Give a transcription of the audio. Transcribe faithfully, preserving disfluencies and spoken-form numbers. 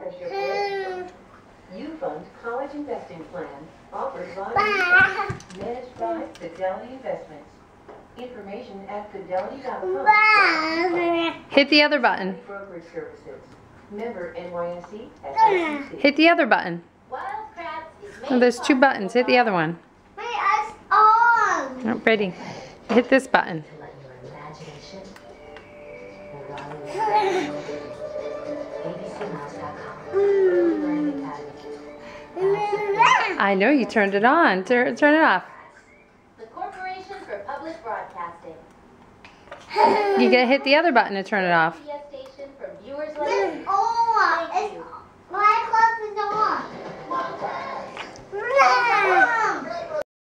partnership with You Fund College Investing Plan, offered by managed by Fidelity Investments. Information at fidelity dot com. Hit the other button. Brokerage services. Member N Y S E S I C. Hit the other button. Oh, there's two buttons. Hit the other one. My eyes on. Oh, Brady, hit this button. I know you turned it on. Turn, turn it off. The Corporation for Public Broadcasting. You gotta hit the other button to turn it off. Station for viewers like It's you. on. Thank It's, you. my clock is on.